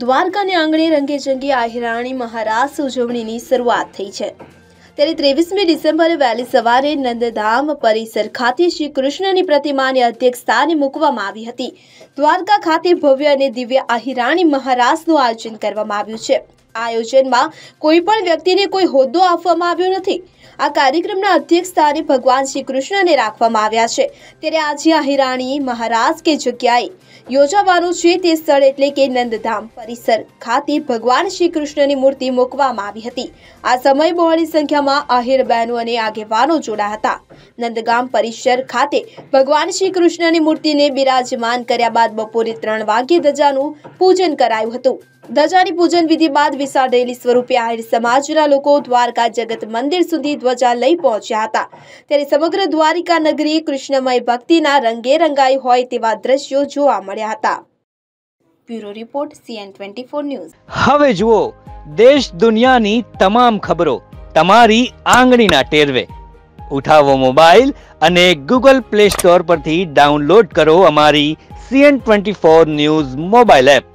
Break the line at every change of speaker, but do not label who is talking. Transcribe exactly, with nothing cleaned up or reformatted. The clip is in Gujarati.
દ્વારકાને આંગણે રંગેચંગે આહિરાણી મહારાસ ઉજવણીની શરૂઆત થઈ છે। ત્યારે ત્રેવીસમી ડિસેમ્બરે વહેલી સવારે નંદધામ પરિસર ખાતે શ્રી કૃષ્ણની પ્રતિમાને અધ્યક્ષ સ્થાને મૂકવામાં આવી હતી। દ્વારકા ખાતે ભવ્ય અને દિવ્ય આહિરાણી મહારાસનું આયોજન કરવામાં આવ્યું છે। આ આયોજનમાં કોઈ પણ વ્યક્તિને કોઈ હોદ્દો આપવામાં આવ્યો નથી। આ કાર્યક્રમના અધ્યક્ષ સ્થાને ભગવાન શ્રી કૃષ્ણને રાખવામાં આવ્યા છે। ત્યારે આજે આહિરાણી મહારાસ કે જગ્યાએ યોજાવાનું છે તે સ્થળ એટલે કે નંદધામ પરિસર ખાતે ભગવાન શ્રી કૃષ્ણની મૂર્તિ મૂકવામાં આવી હતી। આ સમયે બહોળી સંખ્યામાં આહિર બહેનો અને આગેવાનો જોડાયા હતા। નંદગામ પરિસર ખાતે ભગવાન શ્રી કૃષ્ણની મૂર્તિને બિરાજમાન કર્યા બાદ બપોરે ત્રણ વાગ્યે ધજાનું પૂજન કરાયું હતું। ધજાની પૂજન વિધિ બાદ વિશાળ રેલી સ્વરૂપે આહિર સમાજના લોકો દ્વારકા જગત મંદિર સુધી ધ્વજા લઈ પહોંચ્યા હતા। ત્યારે સમગ્ર દ્વારિકા નગરી કૃષ્ણમય ભક્તિના રંગે રંગાઈ હોય તેવા દ્રશ્યો જોવા મળ્યા હતા। Bureau report CN twenty four news.
હવે જુઓ દેશ દુનિયાની તમામ ખબરો તમારી આંગળીના ટેરવે। ઉઠાવો મોબાઈલ અને ગૂગલ પ્લે સ્ટોર પરથી ડાઉનલોડ કરો અમારી CN twenty four news mobile app.